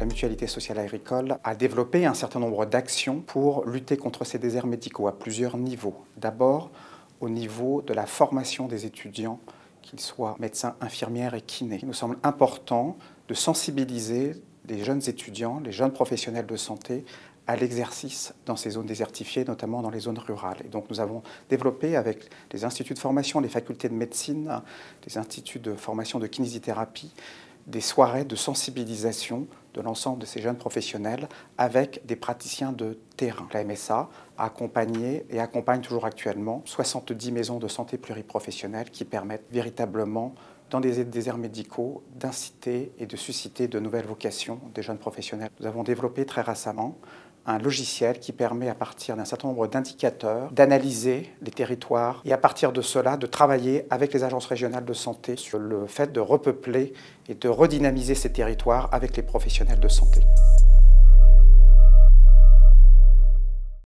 Mutualité sociale agricole a développé un certain nombre d'actions pour lutter contre ces déserts médicaux à plusieurs niveaux. D'abord, au niveau de la formation des étudiants, qu'ils soient médecins, infirmières et kinés. Il nous semble important de sensibiliser les jeunes étudiants, les jeunes professionnels de santé à l'exercice dans ces zones désertifiées, notamment dans les zones rurales. Et donc nous avons développé avec les instituts de formation, les facultés de médecine, les instituts de formation de kinésithérapie, des soirées de sensibilisation de l'ensemble de ces jeunes professionnels avec des praticiens de terrain. La MSA a accompagné et accompagne toujours actuellement 70 maisons de santé pluriprofessionnelles qui permettent véritablement, dans des déserts médicaux, d'inciter et de susciter de nouvelles vocations des jeunes professionnels. Nous avons développé très récemment un logiciel qui permet, à partir d'un certain nombre d'indicateurs, d'analyser les territoires et à partir de cela, de travailler avec les agences régionales de santé sur le fait de repeupler et de redynamiser ces territoires avec les professionnels de santé.